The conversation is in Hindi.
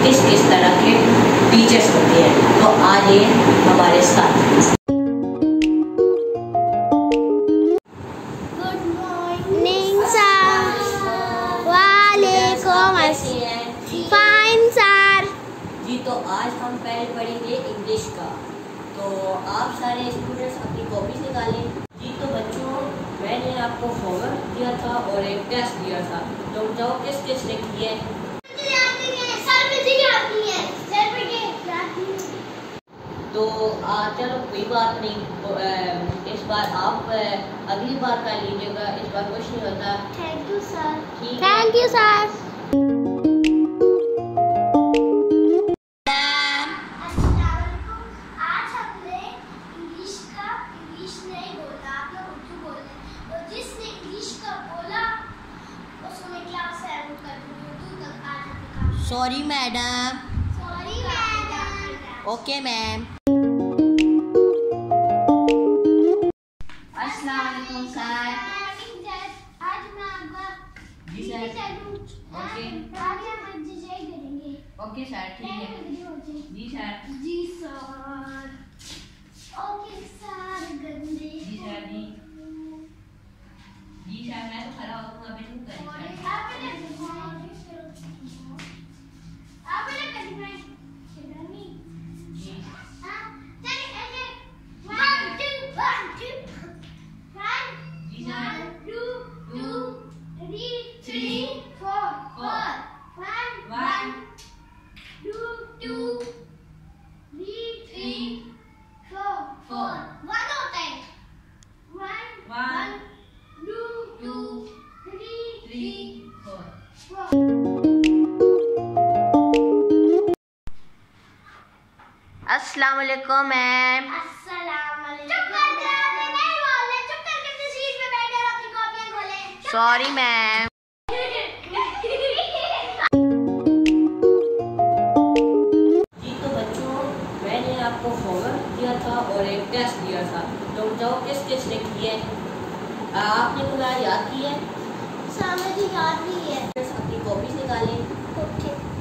किस किस तरह के टीचर्स होते हैं। तो आज ये हमारे साथ। Good morning sir. वालेकुम अस्सलाम। Fine sir. जी तो आज हम पहले पढ़ेंगे इंग्लिश का। तो आप सारे स्टूडेंट्स अपनी कॉपीज निकालें। जी तो बच्चों, मैंने आपको होमवर्क दिया था और एक टेस्ट दिया था। तो जाओ किस किस ने किया है। तो चलो कोई बात नहीं, इस बार आप अगली बार कर लीजिएगा, इस बार कुछ नहीं होता। Thank you sir. ठीक है, थैंक यू सर। आज हमने इंग्लिश नहीं बोला, आप लोग उर्दू बोल रहे हैं। तो जिसने इंग्लिश का बोला उसको मैं क्लास से आउट कर दूंगी। उर्दू तक आज हमने sorry madam. Sorry madam. Okay ma'am. अस्सलाम वालेकुम सर। आज मैं आपका जी सर। ओके आज हम एक्सरसाइज करेंगे। ओके सर, ठीक है। जी सर। जी सर। Okay sir. गंदे जी सर। जी सर, मैं तो खड़ा होऊंगा, अभी तुम करें सर। अस्सलाम वालेकुम मैम। Sorry ma'am. जी तो बच्चों, मैंने आपको होमवर्क दिया था और एक टेस्ट दिया था। तो जाओ किस किस ने किया है। आपने पूरा याद किया है? मुझे याद नहीं है। अपनी कॉपीज निकालें। ओके।